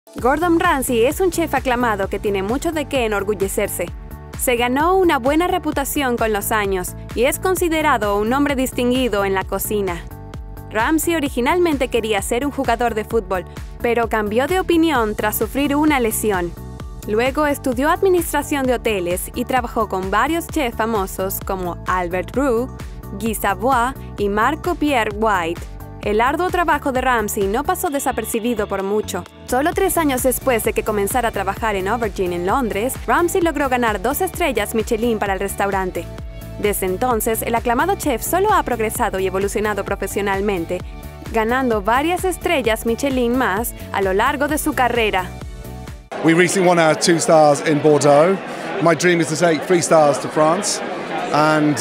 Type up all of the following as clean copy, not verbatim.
Gordon Ramsay es un chef aclamado que tiene mucho de qué enorgullecerse. Se ganó una buena reputación con los años y es considerado un hombre distinguido en la cocina. Ramsay originalmente quería ser un jugador de fútbol, pero cambió de opinión tras sufrir una lesión. Luego estudió administración de hoteles y trabajó con varios chefs famosos como Albert Roux, Guy Savoy y Marco-Pierre White. El arduo trabajo de Ramsay no pasó desapercibido por mucho. Solo 3 años después de que comenzara a trabajar en Aubergine en Londres, Ramsay logró ganar 2 estrellas Michelin para el restaurante. Desde entonces, el aclamado chef solo ha progresado y evolucionado profesionalmente, ganando varias estrellas Michelin más a lo largo de su carrera. We recently won our 2 stars in Bordeaux. My dream is to take 3 stars to France, and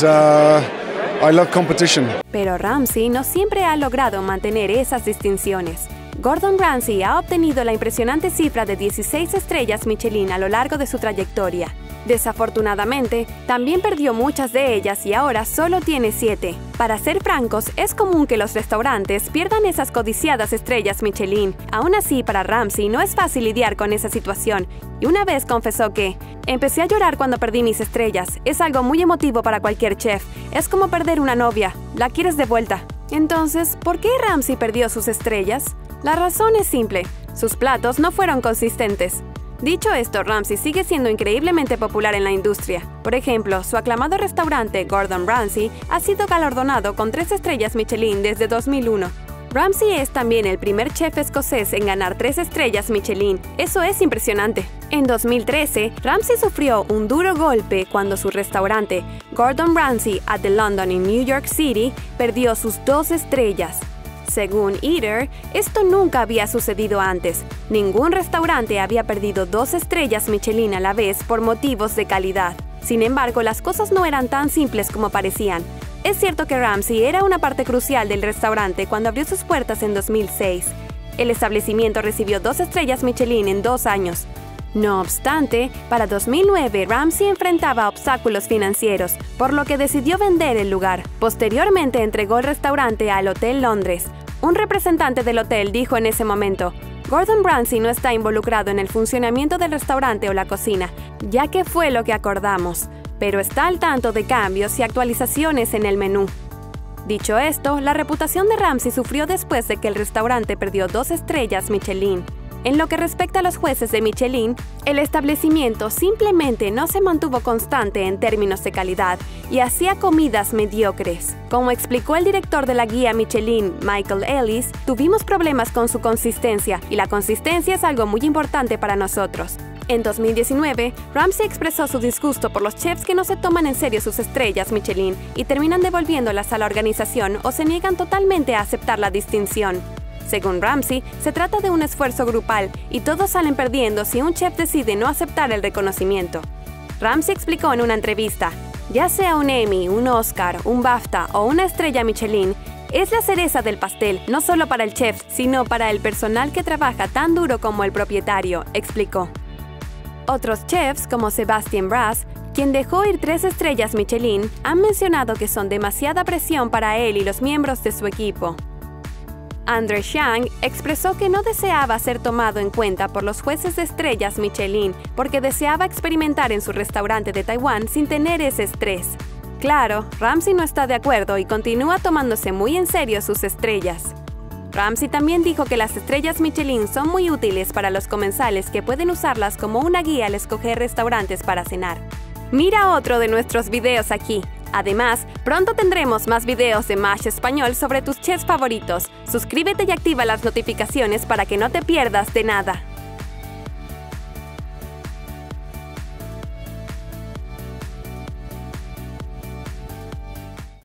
I love competition. Pero Ramsay no siempre ha logrado mantener esas distinciones. Gordon Ramsay ha obtenido la impresionante cifra de 16 estrellas Michelin a lo largo de su trayectoria. Desafortunadamente, también perdió muchas de ellas y ahora solo tiene 7. Para ser francos, es común que los restaurantes pierdan esas codiciadas estrellas Michelin. Aún así, para Ramsay no es fácil lidiar con esa situación, y una vez confesó que «Empecé a llorar cuando perdí mis estrellas. Es algo muy emotivo para cualquier chef. Es como perder una novia. La quieres de vuelta». Entonces, ¿por qué Ramsay perdió sus estrellas? La razón es simple. Sus platos no fueron consistentes. Dicho esto, Ramsay sigue siendo increíblemente popular en la industria. Por ejemplo, su aclamado restaurante Gordon Ramsay ha sido galardonado con 3 estrellas Michelin desde 2001. Ramsay es también el primer chef escocés en ganar 3 estrellas Michelin. Eso es impresionante. En 2013, Ramsay sufrió un duro golpe cuando su restaurante, Gordon Ramsay at the London in New York City, perdió sus 2 estrellas. Según Eater, esto nunca había sucedido antes. Ningún restaurante había perdido 2 estrellas Michelin a la vez por motivos de calidad. Sin embargo, las cosas no eran tan simples como parecían. Es cierto que Ramsay era una parte crucial del restaurante cuando abrió sus puertas en 2006. El establecimiento recibió 2 estrellas Michelin en 2 años. No obstante, para 2009 Ramsay enfrentaba obstáculos financieros, por lo que decidió vender el lugar. Posteriormente entregó el restaurante al Hotel Londres. Un representante del hotel dijo en ese momento: Gordon Ramsay no está involucrado en el funcionamiento del restaurante o la cocina, ya que fue lo que acordamos, pero está al tanto de cambios y actualizaciones en el menú. Dicho esto, la reputación de Ramsay sufrió después de que el restaurante perdió 2 estrellas Michelin. En lo que respecta a los jueces de Michelin, el establecimiento simplemente no se mantuvo constante en términos de calidad y hacía comidas mediocres. Como explicó el director de la guía Michelin, Michael Ellis, tuvimos problemas con su consistencia y la consistencia es algo muy importante para nosotros. En 2019, Ramsay expresó su disgusto por los chefs que no se toman en serio sus estrellas Michelin y terminan devolviéndolas a la organización o se niegan totalmente a aceptar la distinción. Según Ramsay, se trata de un esfuerzo grupal y todos salen perdiendo si un chef decide no aceptar el reconocimiento. Ramsay explicó en una entrevista: ya sea un Emmy, un Oscar, un BAFTA o una estrella Michelin, es la cereza del pastel, no solo para el chef, sino para el personal que trabaja tan duro como el propietario, explicó. Otros chefs, como Sebastian Brass, quien dejó ir 3 estrellas Michelin, han mencionado que son demasiada presión para él y los miembros de su equipo. Andre Xiang expresó que no deseaba ser tomado en cuenta por los jueces de estrellas Michelin porque deseaba experimentar en su restaurante de Taiwán sin tener ese estrés. Claro, Ramsay no está de acuerdo y continúa tomándose muy en serio sus estrellas. Ramsay también dijo que las estrellas Michelin son muy útiles para los comensales que pueden usarlas como una guía al escoger restaurantes para cenar. Mira otro de nuestros videos aquí. Además, pronto tendremos más videos de MASH Español sobre tus chefs favoritos. Suscríbete y activa las notificaciones para que no te pierdas de nada.